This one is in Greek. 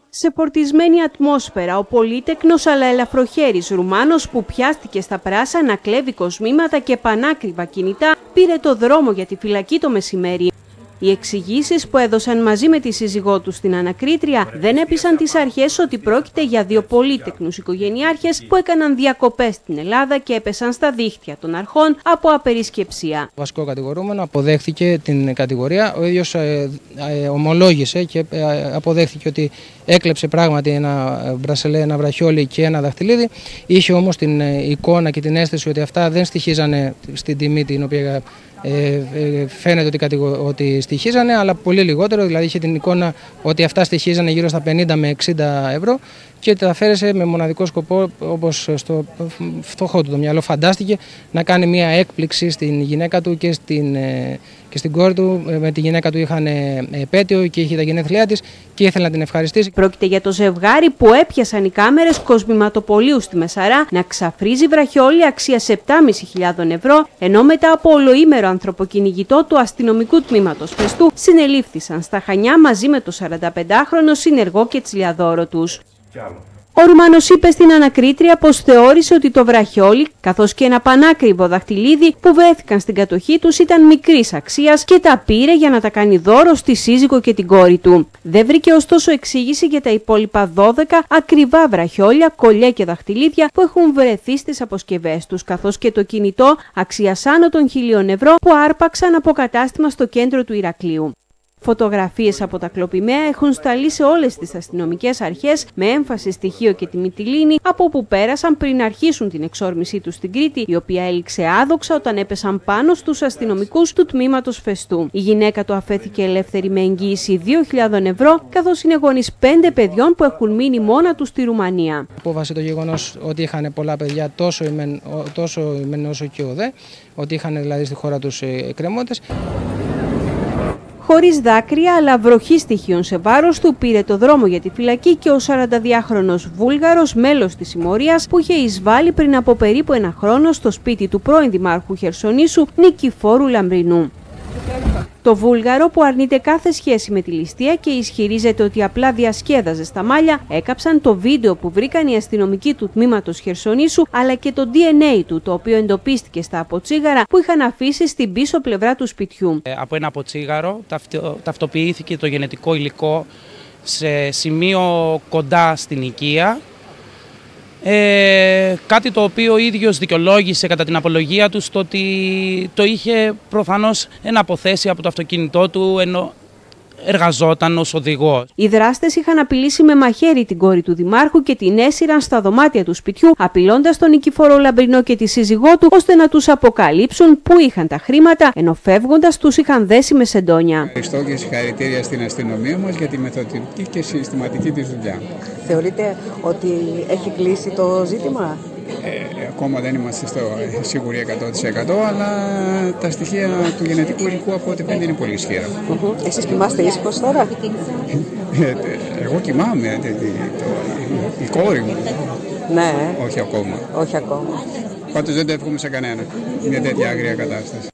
Σε φορτισμένη ατμόσφαιρα, ο πολύτεκνος αλλά ελαφροχέρης Ρουμάνος που πιάστηκε στα πράσα να κλέβει κοσμήματα και πανάκριβα κινητά πήρε το δρόμο για τη φυλακή το μεσημέρι. Οι εξηγήσεις που έδωσαν μαζί με τη σύζυγό του στην ανακρίτρια δεν έπεισαν τις αρχές ότι πρόκειται για δύο πολύτεκνους οικογενειάρχες που έκαναν διακοπές στην Ελλάδα και έπεσαν στα δίχτυα των αρχών από απερισκεψία. Ο βασικό κατηγορούμενο αποδέχθηκε την κατηγορία, ο ίδιος ομολόγησε και αποδέχθηκε ότι έκλεψε πράγματι ένα μπρασελέ, ένα βραχιόλι και ένα δαχτυλίδι. Είχε όμως την εικόνα και την αίσθηση ότι αυτά δεν στοιχίζανε στην τιμή την οποία φαίνεται ότι στοιχίζανε, αλλά πολύ λιγότερο, δηλαδή είχε την εικόνα ότι αυτά στοιχίζανε γύρω στα 50 με 60 ευρώ και τα αφαίρεσε με μοναδικό σκοπό, όπως στο φτωχό του το μυαλό φαντάστηκε, να κάνει μια έκπληξη στην γυναίκα του και στην κόρη του. Με τη γυναίκα του είχαν επέτειο και είχε τα γενέθλιά της και ήθελε να την ευχαριστήσει. Πρόκειται για το ζευγάρι που έπιασαν οι κάμερες κοσμηματοπολίου στη Μεσαρά να ξαφρίζει βραχιόλι αξίας 7.500 ευρώ, ενώ μετά από ολοήμερο ανθρωποκυνηγητό του αστυνομικού τμήματος Φεστού συνελήφθησαν στα Χανιά μαζί με το 45χρονο συνεργό και τσιλιαδόρο τους. Ο Ρουμάνος είπε στην ανακρίτρια πως θεώρησε ότι το βραχιόλι, καθώς και ένα πανάκριβο δαχτυλίδι που βρέθηκαν στην κατοχή τους ήταν μικρής αξίας και τα πήρε για να τα κάνει δώρο στη σύζυγο και την κόρη του. Δεν βρήκε ωστόσο εξήγηση για τα υπόλοιπα 12 ακριβά βραχιόλια, κολλιέ και δαχτυλίδια που έχουν βρεθεί στις αποσκευές τους, καθώς και το κινητό αξίας άνω των 1.000 ευρώ που άρπαξαν από κατάστημα στο κέντρο του Ηρακλείου. Φωτογραφίες από τα κλοπημαία έχουν σταλεί σε όλες τις αστυνομικές αρχές με έμφαση στοιχείο και τη Μυτιλήνη, από όπου πέρασαν πριν αρχίσουν την εξόρμησή τους στην Κρήτη, η οποία έληξε άδοξα όταν έπεσαν πάνω στους αστυνομικούς του τμήματος Φεστού. Η γυναίκα του αφέθηκε ελεύθερη με εγγύηση 2.000 ευρώ, καθώς είναι γονείς 5 παιδιών που έχουν μείνει μόνα τους στη Ρουμανία. Απόβαση το γεγονός ότι είχαν πολλά παιδιά, τόσο η μεν όσο και ο δε, ότι είχαν δηλαδή στη χώρα τους εκκρεμότητες. Χωρίς δάκρυα αλλά βροχή στοιχείων σε βάρος του, πήρε το δρόμο για τη φυλακή και ο 42χρονος Βούλγαρος, μέλος της συμμορίας που είχε εισβάλει πριν από περίπου ένα χρόνο στο σπίτι του πρώην Δημάρχου Χερσονήσου Νικηφόρου Λαμπρινού. Το Βούλγαρο, που αρνείται κάθε σχέση με τη ληστεία και ισχυρίζεται ότι απλά διασκέδαζε στα μάλια, έκαψαν το βίντεο που βρήκαν οι αστυνομικοί του τμήματος Χερσονήσου αλλά και το DNA του, το οποίο εντοπίστηκε στα αποτσίγαρα που είχαν αφήσει στην πίσω πλευρά του σπιτιού. Από ένα αποτσίγαρο ταυτοποιήθηκε το γενετικό υλικό σε σημείο κοντά στην οικία. Κάτι το οποίο ο ίδιος δικαιολόγησε κατά την απολογία του στο ότι το είχε προφανώς αποθέσει από το αυτοκίνητό του ενώ εργαζόταν ως οδηγός. Οι δράστες είχαν απειλήσει με μαχαίρι την κόρη του Δημάρχου και την έσυραν στα δωμάτια του σπιτιού, απειλώντας τον Νικηφόρο Λαμπρινό και τη σύζυγό του ώστε να τους αποκαλύψουν πού είχαν τα χρήματα, ενώ φεύγοντας τους είχαν δέσει με σεντόνια. Ευχαριστώ και συγχαρητήρια στην αστυνομία μας για τη μεθοδική και συστηματική της δουλειά. Θεωρείτε ότι έχει κλείσει το ζήτημα? Ακόμα δεν είμαστε σίγουροι 100%, αλλά τα στοιχεία του γενετικού υλικού από ό,τι φαίνεται είναι πολύ ισχυρά. Εσείς κοιμάστε ήσυχος τώρα? Εγώ κοιμάμαι, η κόρη μου. Ναι. Όχι ακόμα. Όχι ακόμα. Πάντως δεν το εύχομαι σε κανένα, μια τέτοια άγρια κατάσταση.